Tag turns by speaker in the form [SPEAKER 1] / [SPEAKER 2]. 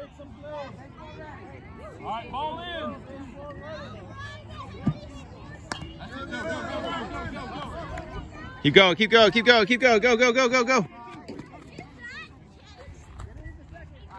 [SPEAKER 1] All right, ball in.
[SPEAKER 2] Keep going, keep going, keep going, keep going. Go, go, go, go, go.